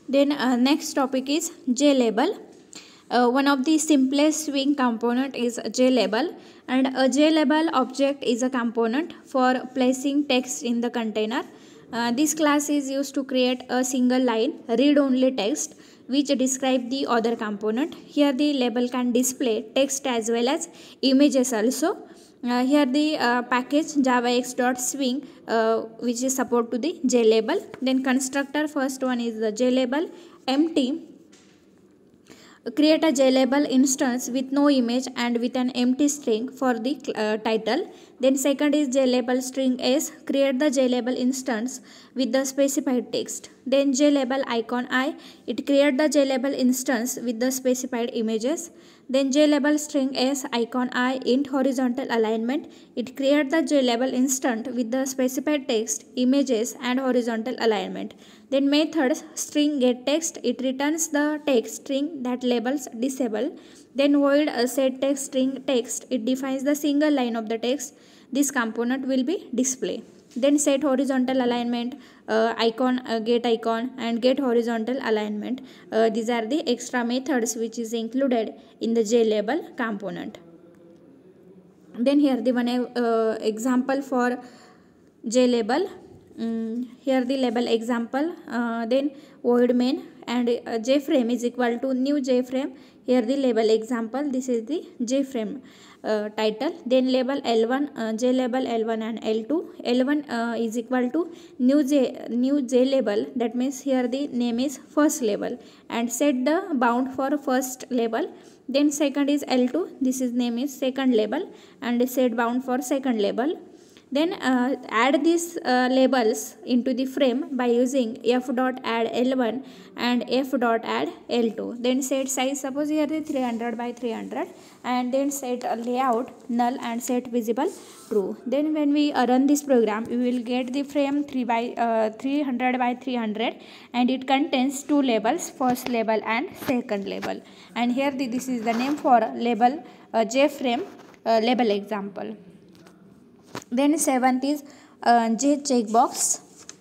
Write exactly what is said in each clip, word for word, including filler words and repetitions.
Then uh, next topic is JLabel. Uh, one of the simplest Swing component is JLabel, and a JLabel object is a component for placing text in the container. Uh, this class is used to create a single line read-only text which describe the other component. Here the label can display text as well as images also. Uh, here the uh, package javax.swing uh, which is support to the JLabel. Then constructor, first one is the JLabel empty. Create a JLabel instance with no image and with an empty string for the uh, title. Then second is JLabel string s. Create the JLabel instance with the specified text. Then JLabel icon I. It create the JLabel instance with the specified images. Then JLabel string s icon I int horizontal alignment. It create the JLabel instance with the specified text, images and horizontal alignment. Then method string get text. It returns the text string that labels disable. Then void uh, set text string text. It defines the single line of the text this component will be display. Then set horizontal alignment, uh, icon uh, get icon and get horizontal alignment. Uh, these are the extra methods which is included in the JLabel component. Then here the one uh, example for JLabel. Um, here the label example. Uh, then void main and uh, jframe is equal to new jframe. Here the label example. This is the jframe uh, title. Then label L one, uh, JLabel L one and L two. L one uh, is equal to new j new JLabel. That means here the name is first label and set the bound for first label. Then second is L two. This is name is second label and set bound for second label. Then uh, add these uh, labels into the frame by using f.add L one and f.add L two. Then set size, suppose here the three hundred by three hundred, and then set layout null and set visible true. Then when we uh, run this program, we will get the frame three by uh, three hundred by three hundred, and it contains two labels, first label and second label. And here the, this is the name for label uh, jframe uh, label example. Then seventh is uh, J checkbox.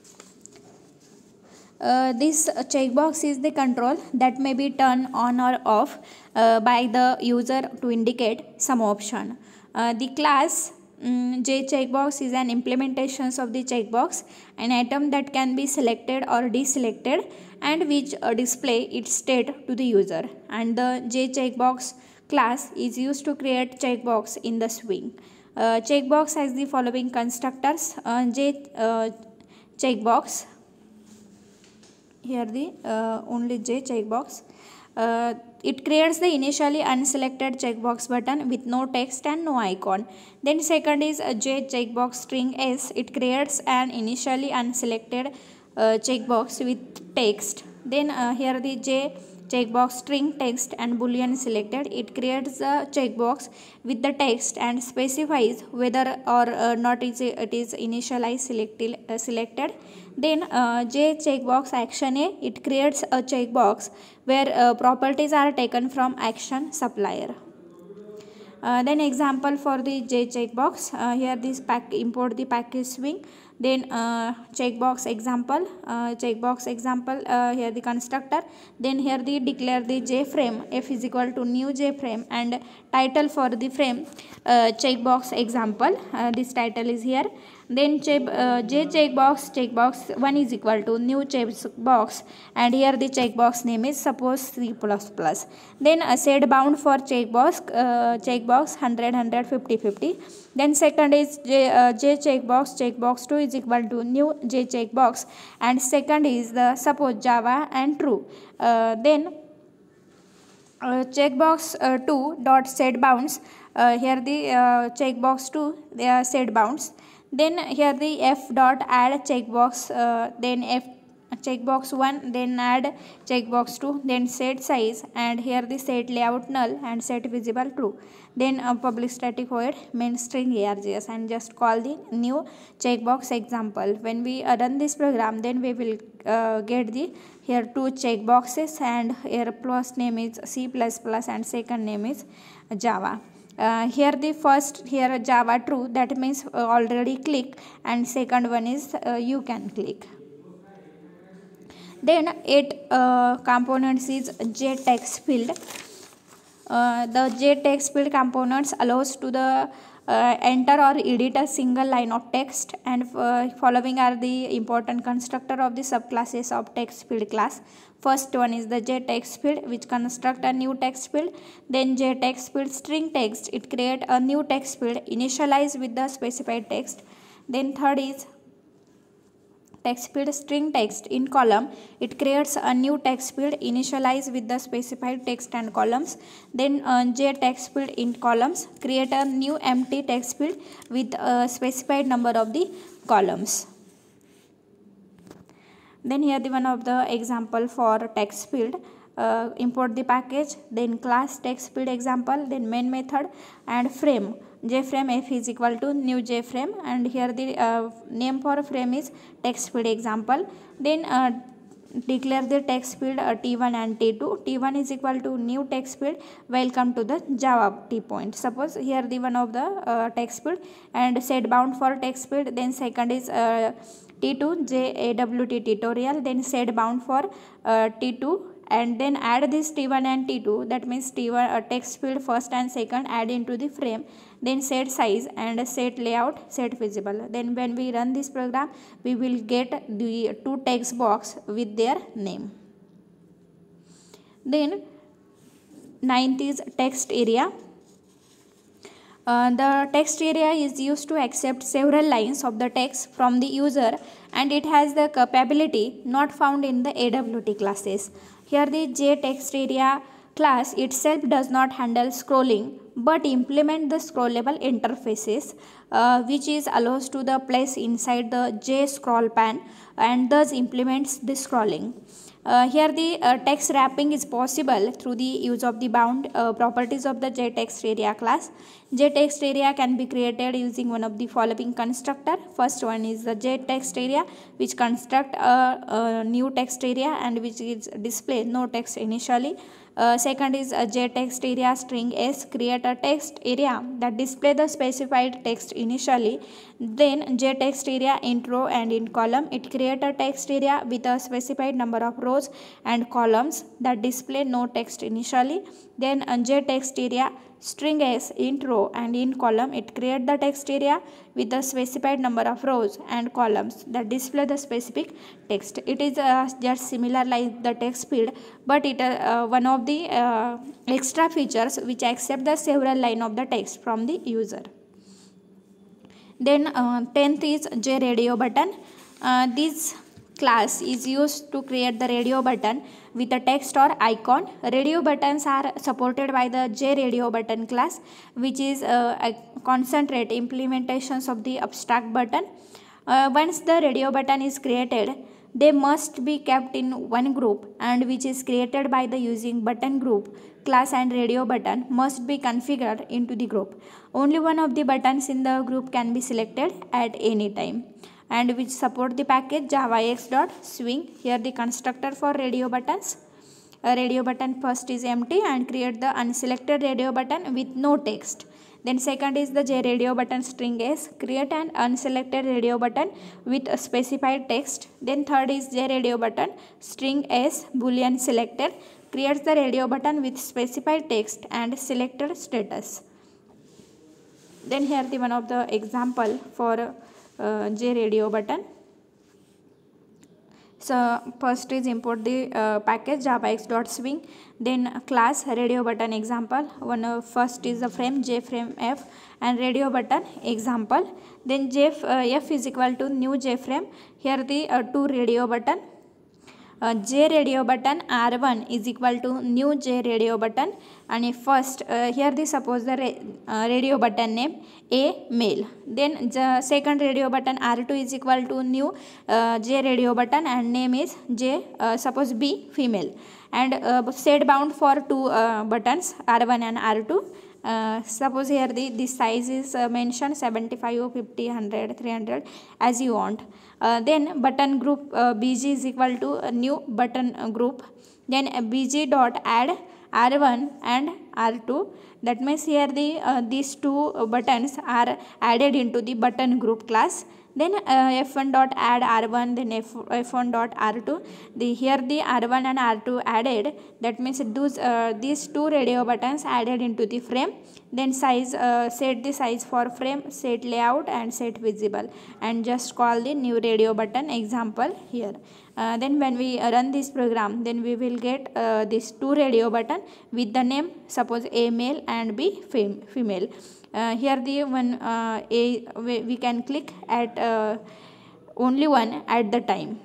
Uh, this checkbox is the control that may be turned on or off uh, by the user to indicate some option. Uh, the class um, J checkbox is an implementation of the checkbox, an item that can be selected or deselected and which uh, display its state to the user. And the J checkbox class is used to create checkbox in the Swing. Uh, checkbox has the following constructors. uh, J uh, checkbox, here the uh, only J checkbox. Uh, it creates the initially unselected checkbox button with no text and no icon. Then second is a J checkbox string s. It creates an initially unselected uh, checkbox with text. Then uh, here the J checkbox string text and boolean selected. It creates a checkbox with the text and specifies whether or uh, not it is initially selected. Uh, selected. Then uh, J checkbox action A. It creates a checkbox where uh, properties are taken from action supplier. Uh, then example for the J checkbox. Uh, here this pack import the package Swing. Then uh, checkbox example, uh, checkbox example, uh, here the constructor. Then here the declare the jframe, f is equal to new jframe, and title for the frame uh, checkbox example. Uh, this title is here. Then check, uh, J checkbox checkbox one is equal to new checkbox, and here the checkbox name is suppose C plus plus. Then uh, set bound for checkbox uh, checkbox one hundred, one hundred, fifty, fifty. Then second is J, uh, J checkbox checkbox two is equal to new J checkbox, and second is the suppose Java and true. Uh, then uh, checkbox uh, two dot set bounds. Uh, here the uh, checkbox two they are set bounds. Then here the f dot add checkbox, uh, then f checkbox one, then add checkbox two, then set size, and here the set layout null and set visible true. Then uh, public static void main string args, and just call the new checkbox example. When we uh, run this program, then we will uh, get the here two checkboxes, and here first name is C plus plus and second name is Java. Uh, here the first here Java true, that means uh, already click, and second one is uh, you can click. Then eight uh, components is J text field. Uh, the J text field components allows to the uh, enter or edit a single line of text, and uh, following are the important constructor of the subclasses of text field class. First one is the J text field, which construct a new text field. Then J text field string text, it create a new text field initialized with the specified text. Then third is text field string text in column, it creates a new text field initialized with the specified text and columns. Then uh, J text field in columns, create a new empty text field with a specified number of the columns. Then here the one of the example for text field. Uh, import the package, then class text field example, then main method, and frame. Jframe f is equal to new jframe, and here the uh, name for frame is text field example. Then uh, declare the text field uh, t one and t two. t one is equal to new text field, welcome to the Java t point. Suppose here the one of the uh, text field and set bound for text field. Then second is uh, t two J A W T tutorial, then set bound for uh, t two, and then add this t one and t two, that means t one uh, text field first and second add into the frame. Then set size and set layout, set visible. Then when we run this program, we will get the two text box with their name. Then ninth is text area. Uh, the text area is used to accept several lines of the text from the user, and it has the capability not found in the A W T classes. Here the J text area class itself does not handle scrolling, but implement the scrollable interfaces, uh, which is allows to the place inside the J scroll pan, and thus implements the scrolling. Uh, here the uh, text wrapping is possible through the use of the bound uh, properties of the J text area class. J text area can be created using one of the following constructor. First one is the J text area, which construct a, a new text area and which is display no text initially. Uh, second is a J text area string s, create a text area that display the specified text initially. Then J text area in row and in column, it create a text area with a specified number of rows and columns that display no text initially. Then a J text area string s in row and in column, it create the text area with the specified number of rows and columns that display the specific text. It is uh, just similar like the text field, but it uh, one of the uh, extra features which accept the several line of the text from the user. Then uh, tenth is J radio button. Uh, this class is used to create the radio button with a text or icon. Radio buttons are supported by the J radio button class, which is uh, a concentrate implementations of the abstract button. Uh, once the radio button is created, they must be kept in one group, and which is created by the using button group class, and radio button must be configured into the group. Only one of the buttons in the group can be selected at any time, and which support the package javax.swing. Here the constructor for radio buttons. A radio button first is empty and create the unselected radio button with no text. Then second is the J radio button string s, create an unselected radio button with a specified text. Then third is J radio button string s boolean selected, creates the radio button with specified text and selected status. Then here the one of the example for uh, J radio button. So first is import the uh, package javax.swing, then class radio button example. One uh, first is the frame jframe f and radio button example. Then jf uh, f is equal to new jframe. Here the uh, two radio button. Uh, J radio button R one is equal to new J radio button, and if first uh, here the suppose the ra uh, radio button name A male. Then the second radio button R two is equal to new uh, J radio button and name is J uh, suppose B female, and uh, set bound for two uh, buttons R one and R two. Uh, suppose here the this size is uh, mentioned seventy-five, fifty, one hundred, three hundred as you want. Uh, then button group uh, B G is equal to a new button uh, group. Then uh, B G dot add R one and R two. That means here the uh, these two uh, buttons are added into the button group class. Then uh, f one dot add r one, then f, f1 dot r2. The here the r one and r two added, that means those uh, these two radio buttons added into the frame. Then size, uh, set the size for frame, set layout and set visible, and just call the new radio button example here. Uh, then when we run this program, then we will get uh, this two radio button with the name, suppose A male and B fem female. Uh, here the one uh, A we, we can click at uh, only one at the time.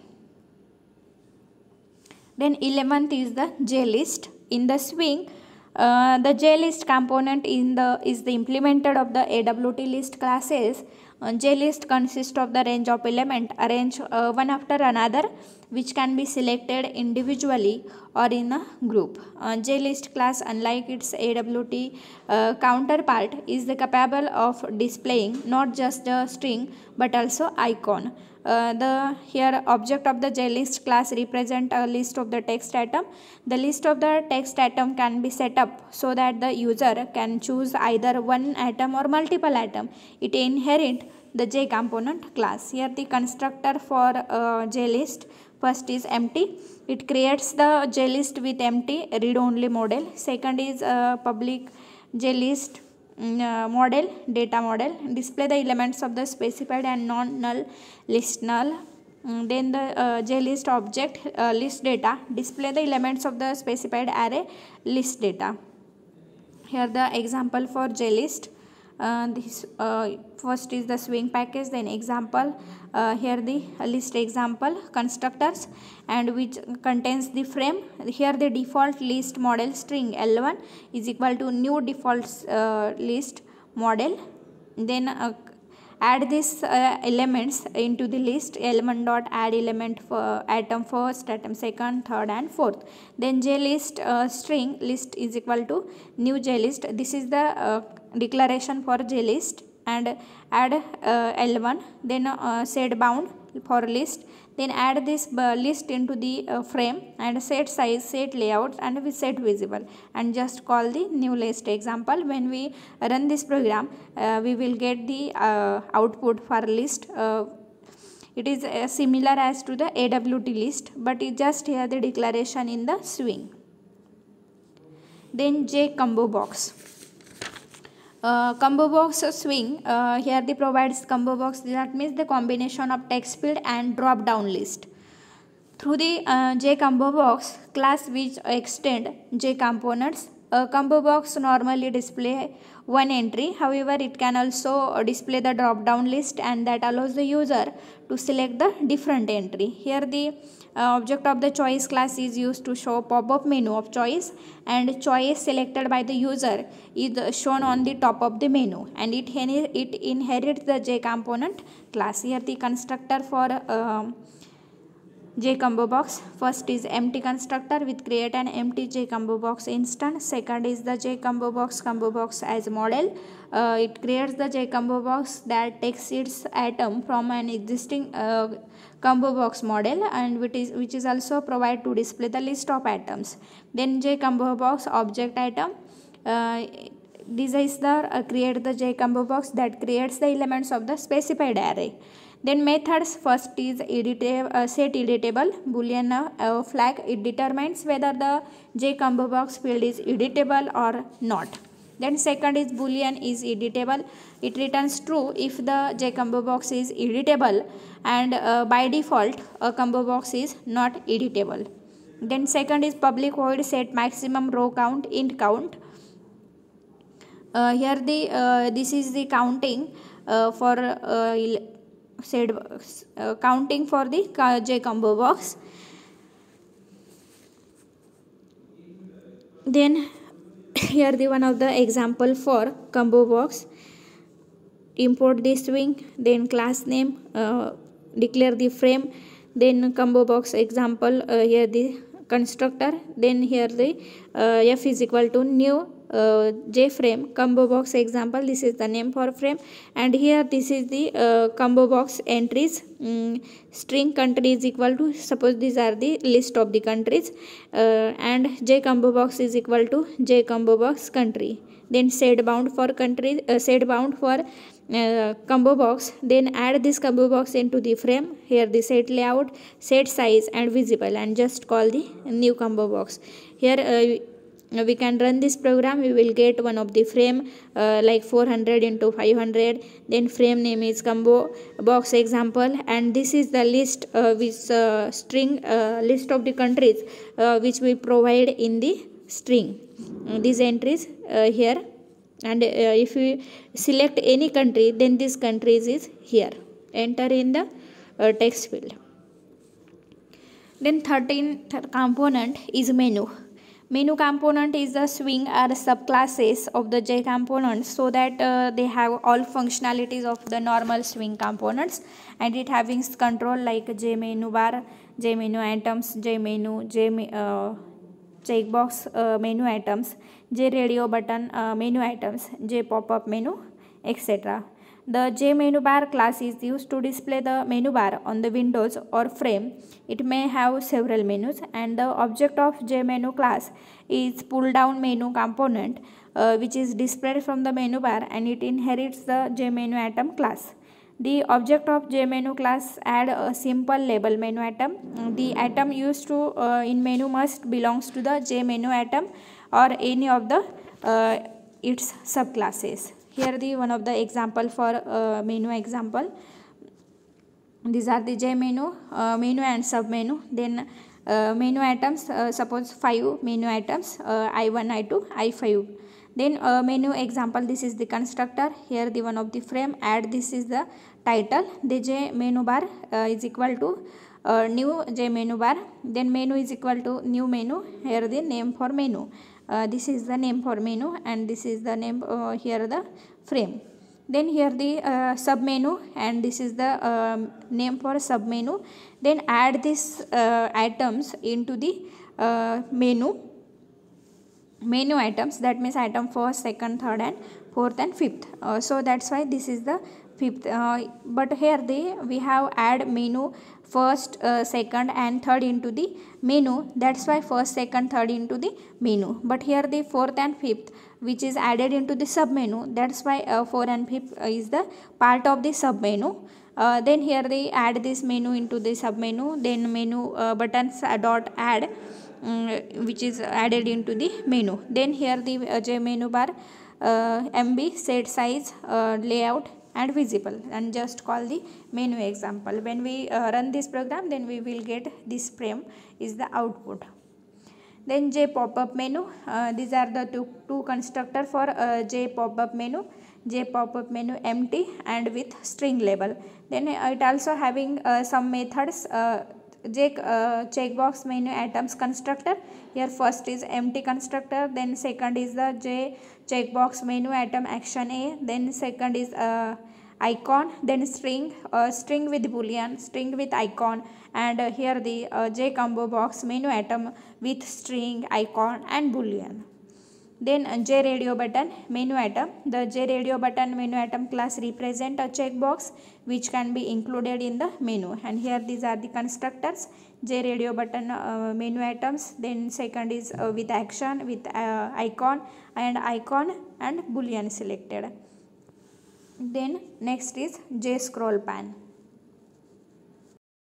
Then eleventh is the J list. In the swing, uh, the J list component in the is the implemented of the A W T list classes. Uh, J list consists of the range of element arranged uh, one after another, which can be selected individually or in a group. Uh, J list class, unlike its A W T uh, counterpart, is the capable of displaying not just the string but also icon. Uh, the here object of the J list class represent a list of the text atom. The list of the text atom can be set up so that the user can choose either one atom or multiple atom. It inherit the J component class. Here the constructor for uh, J list, first is empty. It creates the J list with empty read only model. Second is uh, public J list uh, model, data model. Display the elements of the specified and non null list null. Mm, then the uh, J list object uh, list data. Display the elements of the specified array list data. Here the example for J list. Uh, this uh, first is the swing package, then example, uh, here the list example constructors, and which contains the frame. Here the default list model string L one is equal to new default uh, list model. Then uh, add these uh, elements into the list. L one dot add element for atom first, atom second, third and fourth. Then J list uh, string list is equal to new J list. This is the uh, declaration for J list, and add uh, L one, then uh, set bound for list, then add this uh, list into the uh, frame, and set size, set layout and we set visible, and just call the new list example. When we run this program, uh, we will get the uh, output for list. Uh, it is uh, similar as to the A W T list, but it just here the declaration in the swing. Then J combo box. Uh, combo box swing, uh, here the provides combo box, that means the combination of text field and drop down list. Through the uh, J combo box class which extend J components, a combo box normally display one entry. However, it can also display the drop down list, and that allows the user to select the different entry. Here the uh, object of the choice class is used to show pop-up menu of choice, and choice selected by the user is shown on the top of the menu, and it, it inherits the J component class. Here the constructor for uh, J combo box, first is empty constructor with create an empty J combo box instance. Second is the J combo box combo box as model. Uh, it creates the J combo box that takes its atom from an existing uh, combo box model, and which is which is also provided to display the list of atoms. Then J combo box object item. Uh, this is the uh, create the J combo box that creates the elements of the specified array. Then methods, first is editable, uh, set editable boolean uh, flag. It determines whether the J combo box field is editable or not. Then second is boolean is editable. It returns true if the J combo box is editable, and uh, by default a combo box is not editable. Then second is public void set maximum row count int count. Uh, here the uh, this is the counting uh, for uh, said uh, counting for the J combo box. Then here the one of the example for combo box. Import the swing, then class name, uh, declare the frame, then combo box example, uh, here the constructor, then here the uh, f is equal to new Uh, J frame combo box example. This is the name for frame, and here this is the uh, combo box entries. um, string country is equal to, suppose these are the list of the countries, uh, and J combo box is equal to J combo box country. then set bound for country, uh, set bound for uh, combo box, then add this combo box into the frame. Here the set layout, set size and visible, and just call the new combo box. Here uh, we can run this program. We will get one of the frame uh, like four hundred into five hundred, then frame name is combo box example, and this is the list uh, with uh, string uh, list of the countries uh, which we provide in the string. Uh, these entries uh, here, and uh, if we select any country, then this countries is here, enter in the uh, text field. Then thirteenth component is menu. Menu component is the swing or subclasses of the J components, so that uh, they have all functionalities of the normal swing components, and it having control like J menu bar, J menu items, J menu, J uh, checkbox uh, menu items, J radio button uh, menu items, J pop-up menu, et cetera. The J menu bar class is used to display the menu bar on the windows or frame. It may have several menus, and the object of J menu class is pull down menu component uh, which is displayed from the menu bar, and it inherits the J menu item class. The object of J menu class add a simple label menu item. The item used to uh, in menu must belongs to the J menu item or any of the uh, its subclasses. Here the one of the example for uh, menu example. These are the J menu, uh, menu and sub menu. Then uh, menu items, uh, suppose five menu items, uh, I one, I two, I five. Then uh, menu example, this is the constructor. Here the one of the frame, add this is the title. The J menu bar uh, is equal to uh, new J menu bar. Then menu is equal to new menu. Here the name for menu. Uh, this is the name for menu, and this is the name uh, here the frame. Then here the uh, sub menu, and this is the um, name for sub menu. Then add these uh, items into the uh, menu menu items, that means item first, second, third and fourth and fifth. Uh, so that's why this is the fifth. Uh, but here the we have add menu first, uh, second and third into the menu. That's why first, second, third into the menu. But here the fourth and fifth which is added into the sub menu. That's why uh, four and fifth is the part of the sub menu. Uh, then here they add this menu into the sub menu. Then menu uh, buttons uh, dot add um, which is added into the menu. Then here the uh, J menu bar uh, M B set size uh, layout and visible, and just call the menu example. When we uh, run this program, then we will get this frame is the output. Then J pop-up menu, uh, these are the two, two constructor for uh, J pop-up menu. J pop-up menu empty and with string label. Then uh, it also having uh, some methods. uh, J uh, checkbox menu items constructor. Here first is empty constructor, then second is the J checkbox menu item action A, then second is uh, icon, then string, uh, string with boolean, string with icon, and uh, here the uh, J combo box menu item with string, icon and boolean. Then uh, J radio button menu item. The J radio button menu item class represent a checkbox which can be included in the menu, and here these are the constructors. J radio button uh, menu items, then second is uh, with action, with uh, icon and icon and boolean selected. Then next is J scroll pan.